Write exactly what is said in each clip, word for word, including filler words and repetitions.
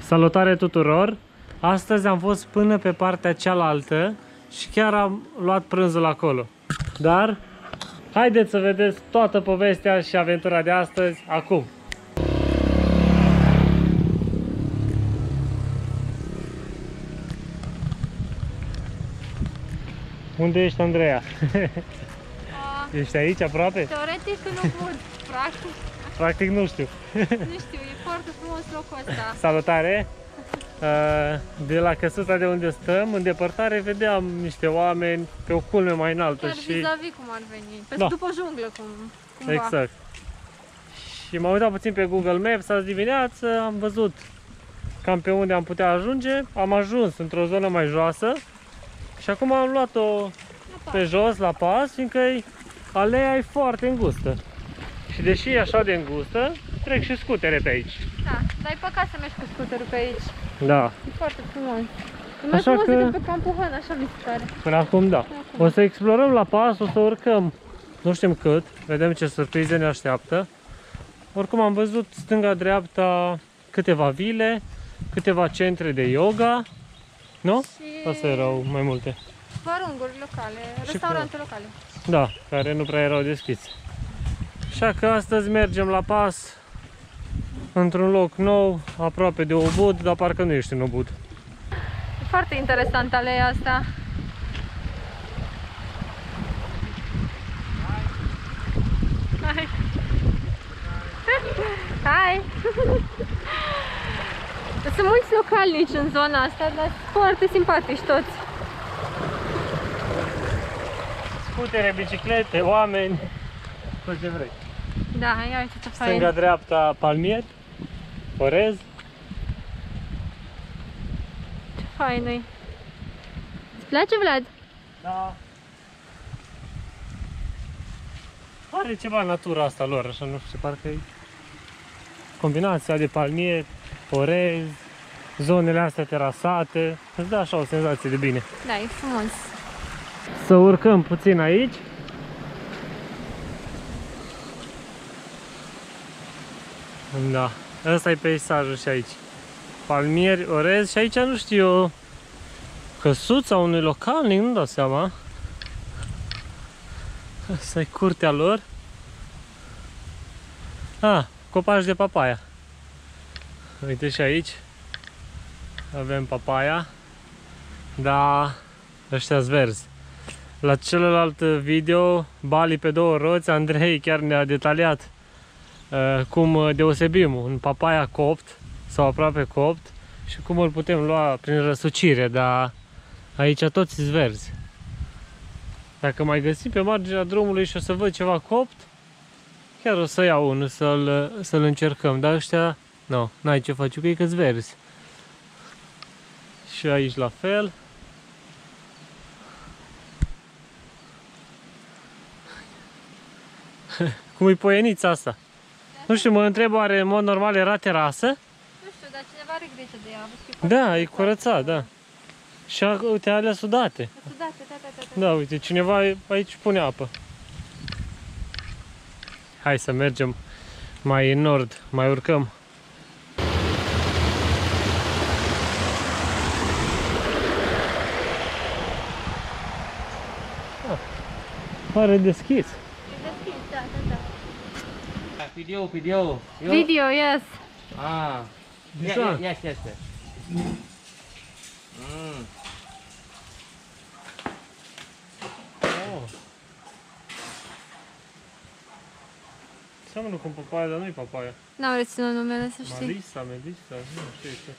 Salutare tuturor! Astăzi am fost până pe partea cealaltă și chiar am luat prânzul acolo. Dar haideți să vedeți toată povestea și aventura de astăzi acum. Unde ești, Andreea? A, Ești aici aproape? teoretic nu pot, practic. Practic nu știu. Nu știu, e foarte frumos locul ăsta. Salutare! De la căsuța de unde stăm, în depărtare, vedeam niște oameni pe o culme mai înaltă. Chiar și... vis-a-vis cum ar veni, pe Da. după junglă cum, cumva. Exact. Și m-am uitat puțin pe Google Maps azi dimineață, am văzut cam pe unde am putea ajunge. Am ajuns într-o zonă mai joasă și acum am luat-o pe jos, la pas, fiindcă aleea e foarte îngustă. Și deși e așa de îngustă, trec și scutere pe aici. Da, dar e păcat să mergi cu scuterul pe aici. Da. E foarte frumos. E mai Așa frumos că- decât pe Campohan, așa mi se pare. Până acum da. Acum. O să explorăm la pas, o să urcăm, nu știm cât, vedem ce surprize ne așteaptă. Oricum am văzut stânga-dreapta câteva vile, câteva centre de yoga, nu? Și Asta erau mai multe. barunguri locale, restaurante locale. Da, care nu prea erau deschise. Așa că astăzi mergem la pas, într-un loc nou, aproape de Ubud, dar parcă nu ești în Ubud. E foarte interesant aleea asta. Hai! Hai! Sunt mulți localnici în zona asta, dar foarte simpatici toți. Scutere, biciclete, oameni, tot ce vrei. Da, ia uite ce fain. Stânga-dreapta palmieri, orez. Ce fain e. Îți place, Vlad? Da. Are ceva natura asta lor, așa, nu știu, parcă e combinația de palmieri, orez, zonele astea terasate, îți dă așa o senzație de bine. Da, e frumos. Să urcăm puțin aici. Da, ăsta e peisajul și aici. Palmieri, orez și aici nu știu, căsuța unui localnic, nu dau seama. Asta e curtea lor. Ah, copaci de papaia. Uite și aici avem papaia. Da, ăștia-s verzi. La celălalt video, Bali pe două roți, Andrei chiar ne-a detaliat uh, cum deosebim un papaia copt sau aproape copt și cum îl putem lua prin răsucire, dar aici toți sunt verzi. Dacă mai găsim pe marginea drumului și o să văd ceva copt, chiar o să iau unul să-l să-l încercăm, dar ăștia, nu, n-ai ce face cu ei că-s verzi. Și aici la fel. Cum e poienița asta? Nu știu, mă întreb, oare în mod normal era terasă? Nu știu, dar cineva are grijă de ea. Da, e curățat, da. Și a, uite, alea sudate. Sudate, da, da, da, da. Da, uite, cineva aici pune apă. Hai să mergem mai în nord, mai urcăm. Ah, pare deschis. Da, da, da. Video, video. You- Video, yes. Ah. This Yeah, one? yeah, yes, yes, yes. Mm. Oh. Seamănă cu papaia, dar nu-i papaia. N-am reținut numele, să știi. Melissa, Melissa, nu știu ce.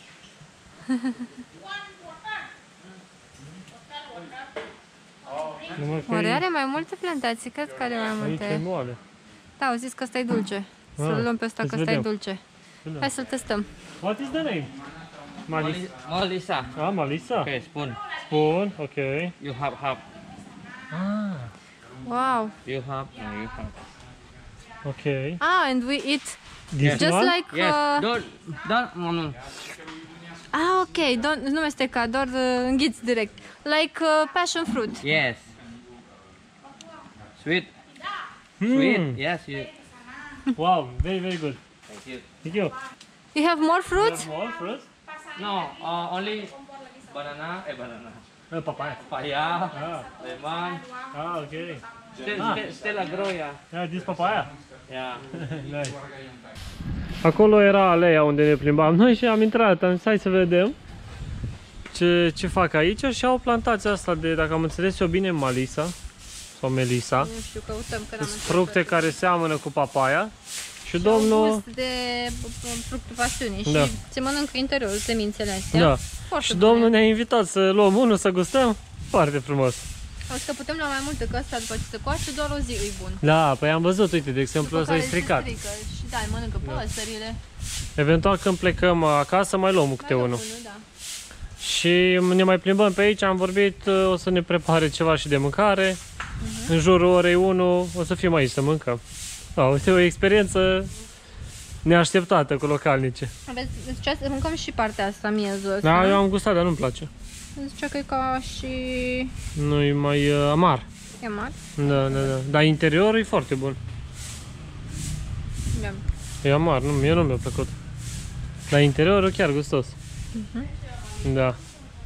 Numai că Oare e- are mai multe plantații? Cred că are mai aici e multe. moale. Da, au zis că ăsta e dulce. Să-l Ah, luăm pe ăsta, să că ăsta e vedem. dulce. Vedem. Hai să-l testăm. What is the name? Malis. Melissa. Ah, Malisa. Okay, spoon. Spoon, ok. You have half. Ah, Wow. You have. No, you have. ok. Ah, and we eat This just one? like... Yes. Uh... Don't. Don't. No, no. Ah, ok. Don't, nu mesteca, doar uh, înghiți direct. Like uh, passion fruit. Yes. Sweet. Hmm. Sweet. Yes. You. Wow, very, very good. Thank you. Thank you. You have more fruits? More fruits? No, uh, only banana, eh banana. Uh, papaya. Papaya, Ah, lemon. ah, okay. Still, Ah. still, still a grow, yeah. Yeah, this papaya. Yeah. Nice. Acolo era aleea unde ne plimbam noi și am intrat, am zis hai să vedem ce, ce fac aici și au plantația asta de, dacă am înțeles eu bine, Malisa sau Melisa. Nu știu, căutăm că n-am Sunt fructe care seamănă cu papaya și Domnul... domnul... de fructul pasiunii Da. și se mănâncă interiorul, semințele astea. Da. Foarte Și bune. domnul ne-a invitat să luăm unul, să gustăm. Foarte frumos. Auzi că putem lua mai multe, că ăsta după ce se coace doar o zi e bun. Da, păi am văzut, uite, de exemplu, ăsta e care se stricat. strică și da, îi mănâncă păsările. Eventual când plecăm acasă mai luăm câte Mai luăm unul. unul, da. Și ne mai plimbăm pe aici, am vorbit, o să ne prepare ceva și de mâncare. Uh-huh. În jurul orei unu o să fim aici să mâncăm. Da, uite, o experiență neașteptată cu localnice. Aveți, zicea să mâncăm și partea asta miezul ăsta. Da, eu am gustat, dar nu-mi place. Zicea că e ca și... Nu e mai uh, amar. E mare? Da, da, da. Dar interiorul e foarte bun. Da. E amar, nu, mie nu mi-a plăcut. Dar interiorul chiar gustos. Uh-huh. Da.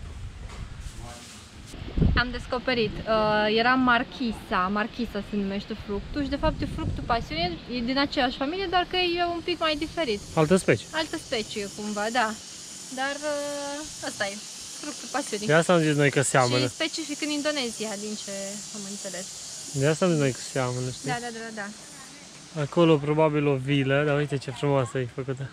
Am descoperit, uh, era Marchisa, Marchisa se numește fructul și de fapt e fructul pasiunii, e din aceeași familie, dar că e un pic mai diferit. Altă specie. Altă specie cumva, da. Dar uh, asta e, fructul pasiunii. De asta am zis noi că seamănă. Și specific în Indonezia, din ce am înțeles. De asta am zis noi că seamănă, știi? Da, da, da, da. Acolo probabil o vilă, dar uite ce frumoasă e făcută.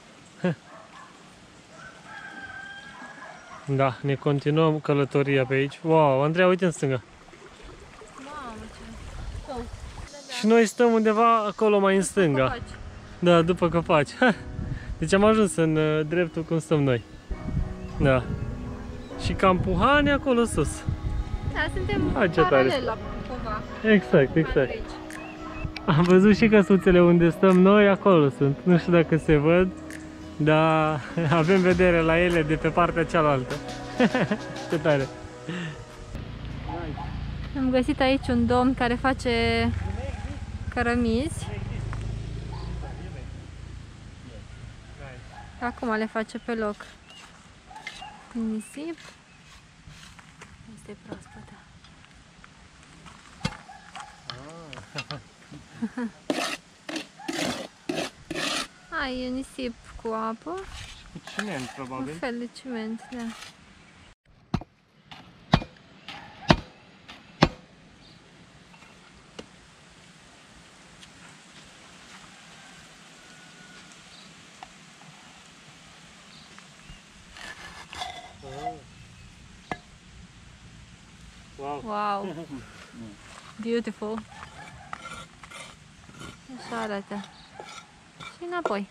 Da, ne continuăm călătoria pe aici. Wow, Andreea, uite în stânga. Mamă, ce... Oh. Și noi stăm undeva acolo mai în stânga. Copaci. Da, după copaci. Deci am ajuns în uh, dreptul cum stăm noi. Da. Și Campuhani acolo sus. Da, suntem Ah, ce tare. paralel la cumva. Exact, exact. Aici. Am văzut și căsuțele unde stăm noi, acolo sunt. Nu știu dacă se văd, dar avem vedere la ele de pe partea cealaltă. Ce tare! Am găsit aici un domn care face cărămizi. Acum le face pe loc. Cu nisip. Este proaspătă. Ai, e nisip cu apă. Cu ciment, Un probabil. fel de ciment, da. Wow. Wow! Beautiful! Așa arată. Și înapoi.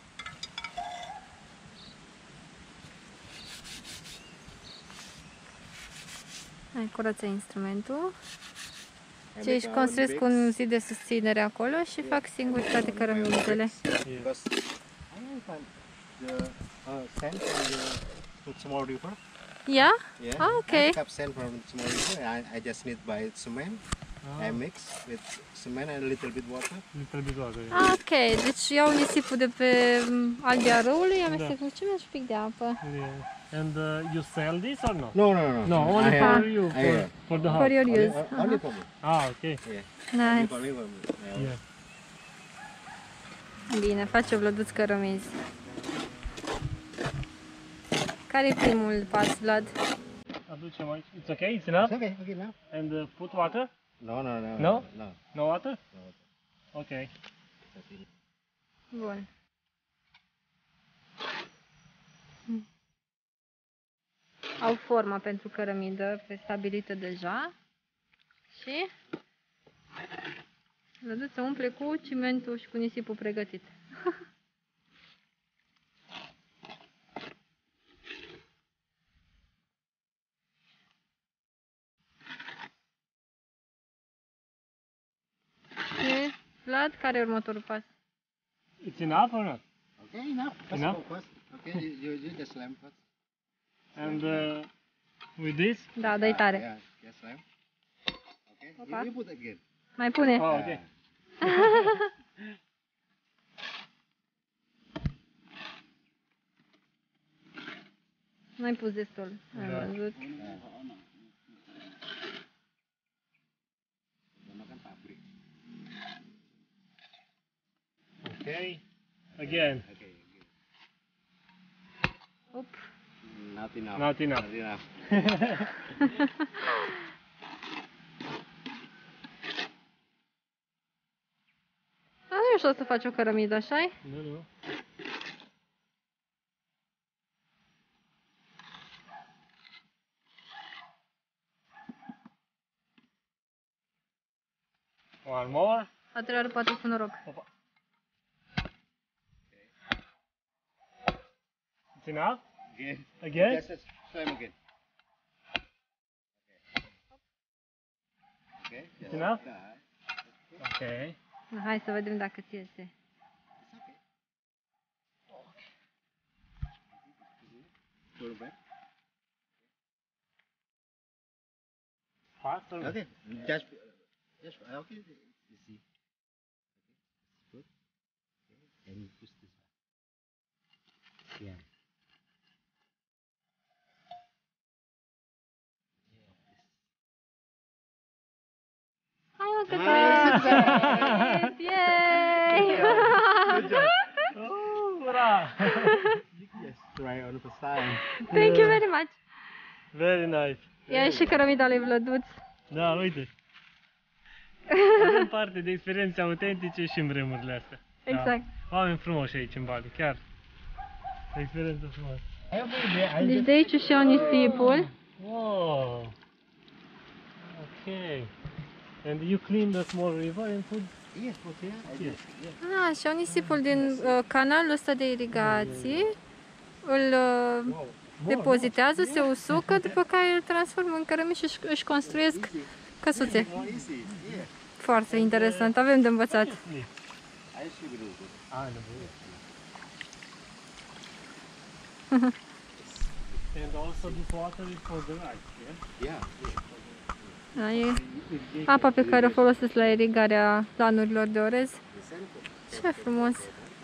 Hai, curăță instrumentul. Și aici construiesc un zid de susținere acolo și fac singur toate cărămizele. Because I find the uh, sand from the small river. Yeah? Yeah. Ah, I okay. pick up sand from small river. I, I just need buy cement. I mix with cement and a little bit water. Ah, ok. Deci iau nisipul de pe mm, albia râului, amestec cu ciment și un pic de apă. Yeah. And uh, you sell this or not? No, no, no. No, only I for have- you, I for, have. for the For house. your Only, use. uh, only for me. Ah, ok. Yeah. Nice. Only for me. For me. Yeah. Yeah. Bine, face vlăduț cărămizi. Care e primul pas, Vlad? Aducem aici. It's okay, it's enough? It's okay. Okay now. And uh, put water? No, no, no. No? No. No water? No. Ok. Bun. Hmm. Au forma pentru cărămidă stabilită deja și vlăduța umple cu cimentul și cu nisipul pregătit. Și, Vlad, care e următorul pas? It's enough or not? Okay, enough. First Enough? go first. Okay, you, you, you just slam first. And uh, with this? Da, dă-i tare. Yeah, just slam. Okay, Opa. you, you put again. Mai pune. Oh, ok. N-ai pus destul, ai Da. văzut. Ok. Again. Op. Not enough. Not enough. Not enough. Dar nu e ușor să faci o cărămidă, așa-i? Nu, nu. One more. A treia oară poate cu noroc. It's enough? Again. Again? Yes, yes. Swim again. Okay. It's enough? Yeah. Ok. Hai să vedem dacă ți iese. Pull back. Fast or not? Okay. Just, just okay. You see. Okay. Good. Okay. And push this back. Yeah. Hai mă că te Yay! Oh, ura! Yes. Try on the side. Thank you very much! Very nice. Ia și cărămida lui Vlăduț. Da, uite. Avem parte de experiențe autentice și în vremurile astea. Exact. Da. Oameni frumoși aici în Bali, chiar. Experiență frumoasă. Deci de aici și iau nisipul. Wow. Ok. And you clean the small river and put... Yes, put here. I Yes. just, yes. Ah, și iau nisipul din uh, canalul ăsta de irigații. Îl uh, Wow. depozitează, se usucă, după care îl transformă în cărămizi și își- își construiesc căsuțe. More easy. Yeah. Foarte interesant, avem de învățat. I should do it. Ah, no. And also this water is for the rice, yeah? Yeah. Da, e apa pe care o folosesc la irigarea planurilor de orez. Ce frumos!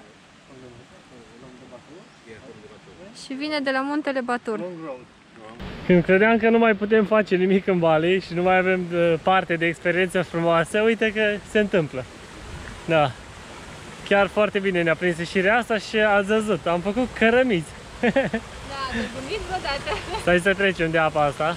Și vine de la muntele Batur. Când credeam că nu mai putem face nimic în Bali și nu mai avem uh, parte de experiență frumoasă, uite că se întâmplă. Da. Chiar foarte bine ne-a prins ieșirea asta și ați văzut, am făcut cărămizi. Da, nebunit vreodată! Stai să trecem de apa asta.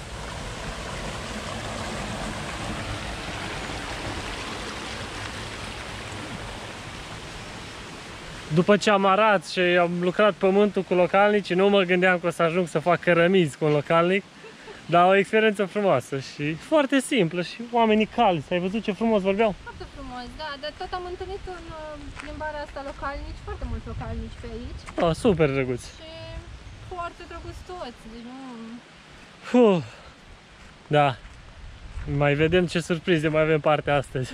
După ce am arat și am lucrat pământul cu localnici, nu mă gândeam că o să ajung să fac cărămizi cu un localnic. Dar o experiență frumoasă și foarte simplă și oamenii calzi. Ai văzut ce frumos vorbeau? Foarte frumos, da, dar tot am întâlnit în uh, plimbarea asta localnici, foarte mulți localnici pe aici Oh, super drăguț. și foarte drăguți toți, deci nu... Puh. Da. Mai vedem ce surprize mai avem parte astăzi.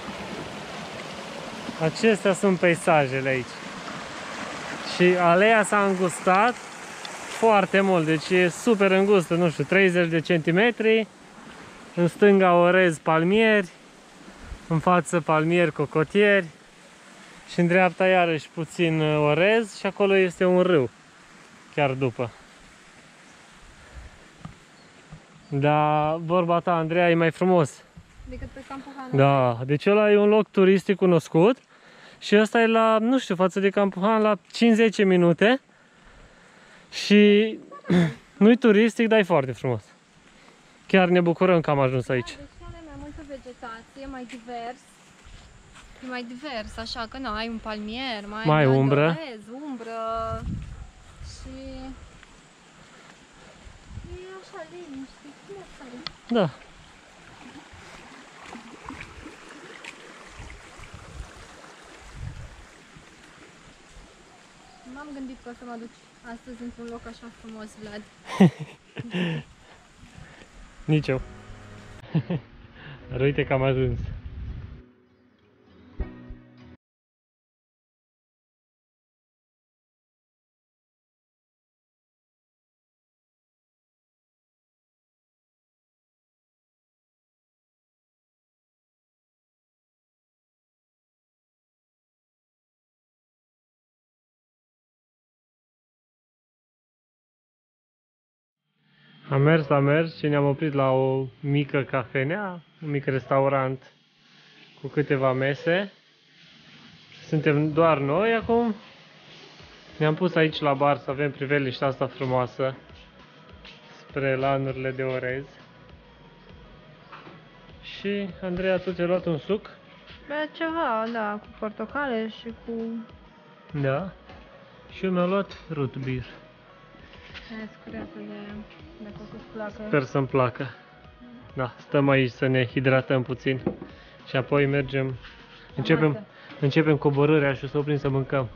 Acestea sunt peisajele aici. Și aleea s-a îngustat foarte mult, deci e super îngustă, nu știu, treizeci de centimetri. În stânga orez palmieri, în față palmieri cocotieri și în dreapta iarăși puțin orez și acolo este un râu, chiar după. Da, vorba ta, Andreea, e mai frumos. Decât pe Campo Hana. Da, deci ăla e un loc turistic cunoscut și ăsta e la, nu știu, față de Campo Hana la cinci-zece minute și nu-i turistic, dar e foarte frumos. Chiar ne bucurăm că am ajuns aici. Da, deci are mai multă vegetație, mai divers. E mai divers, așa că nu, ai un palmier, mai, Mai ai umbră. orez, umbră și... E așa liniște, frumos are. Da. M-am gândit că o să mă duc astăzi într-un loc așa frumos, Vlad. Nici eu. Dar uite că am ajuns. Am mers, am mers și ne-am oprit la o mică cafenea, un mic restaurant cu câteva mese. Suntem doar noi acum. Ne-am pus aici la bar să avem priveliștea asta frumoasă spre lanurile de orez. Și Andreea, tu ți-ai luat un suc? Bea ceva, da, cu portocale și cu... Da. Și eu mi-am luat root beer. Aia scuriată de... dacă o să-ți placă. Sper să-mi placă. Da, stăm aici să ne hidratăm puțin și apoi mergem, începem, începem coborârea și o să oprim să mâncăm.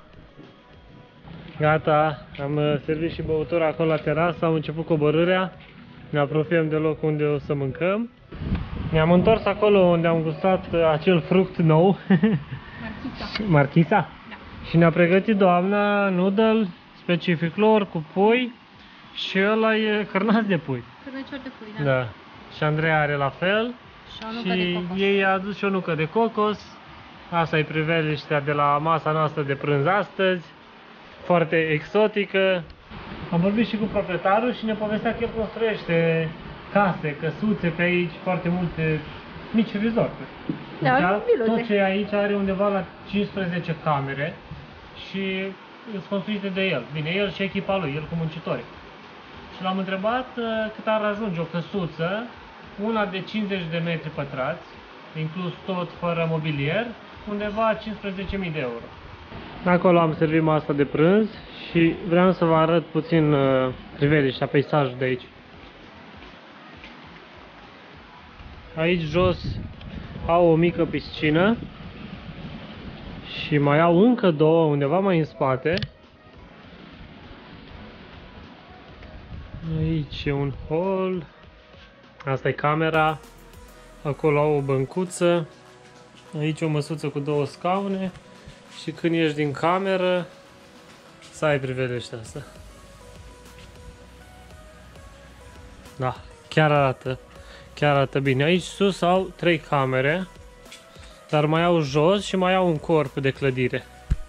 Gata, am servit și băutura acolo la terasă, am început coborârea, ne apropiem de loc unde o să mâncăm. Ne-am întors acolo unde am gustat acel fruct nou, Marchisa. Marchisa? Da. Și ne-a pregătit doamna noodle specific lor cu pui și ăla e cărnați de pui. Cârnăcior de pui, da. Da. Și Andreea are la fel. Și o nucă de Și cocos. ei a adus și o nucă de cocos. Asta e priveliștea de la masa noastră de prânz astăzi. Foarte exotică. Am vorbit și cu proprietarul și ne povestea că el construiește case, căsuțe pe aici, foarte multe mici resorturi. Da, Deci, viluțe. tot ce e aici are undeva la cincisprezece camere și sunt construite de el. Bine, el și echipa lui, el cu muncitorii. Și l-am întrebat uh, cât ar ajunge o căsuță, una de cincizeci de metri pătrați, inclus tot fără mobilier, undeva cincisprezece mii de euro. Acolo am servit masa de prânz și vreau să vă arăt puțin uh, priveliștea, peisajul de aici. Aici jos au o mică piscină și mai au încă două undeva mai în spate. Aici e un hol. Asta e camera. Acolo au o băncuță. Aici o măsuță cu două scaune. Și când ieși din cameră, să ai priveliștea asta. Da, chiar arată. Chiar arată bine. Aici sus au trei camere. Dar mai au jos și mai au un corp de clădire.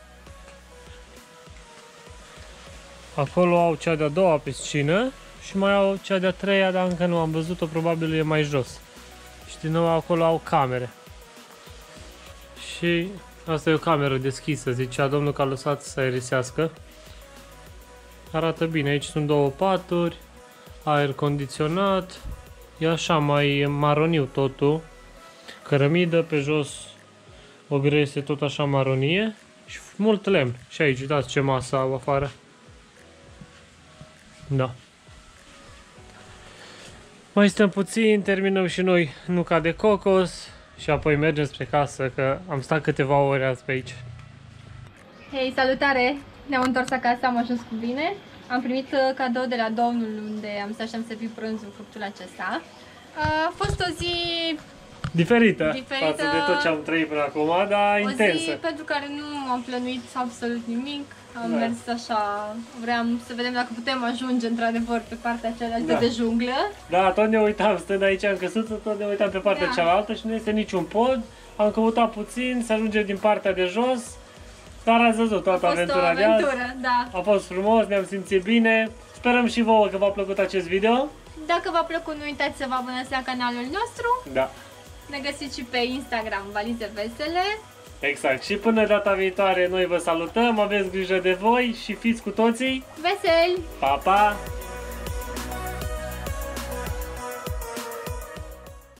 Acolo au cea de-a doua piscină și mai au cea de-a treia, dar încă nu am văzut-o, probabil e mai jos. Și din nou acolo au camere. Și asta e o cameră deschisă, zicea domnul că a lăsat să aerisească. Arată bine, aici sunt două paturi, aer condiționat, e așa mai maroniu totul. Cărămidă, pe jos o grese tot așa maronie și mult lemn. Și aici, uitați ce masă au afară. Da. Mai stăm puțin, terminăm și noi nuca de cocos și apoi mergem spre casă, că am stat câteva ore azi pe aici. Hei, salutare! Ne-am întors acasă, am ajuns cu bine. Am primit uh, cadou de la domnul unde am stat și am servit prânzul, fructul acesta. Uh, a fost o zi... Diferită, Diferită. față de tot ce am trăit până acum, dar O intensă. zi pentru care nu am plănuit absolut nimic. Am Da. mers așa, vreau să vedem dacă putem ajunge într-adevăr pe partea cealaltă Da. de junglă. Da, tot ne uitam, stând aici în căsuță, tot ne uitam pe partea Da. cealaltă și nu este niciun pod. Am căutat puțin să ajungem din partea de jos, dar ați văzut A toată fost o aventura de azi. aventură, da. A fost frumos, ne-am simțit bine. Sperăm și vouă că v-a plăcut acest video. Dacă v-a plăcut, nu uitați să vă abonați la canalul nostru. Da, Ne găsiți și pe Instagram, Valize Vesele. exact. Și până data viitoare noi vă salutăm, aveți grijă de voi și fiți cu toții. Veseli! Pa, pa!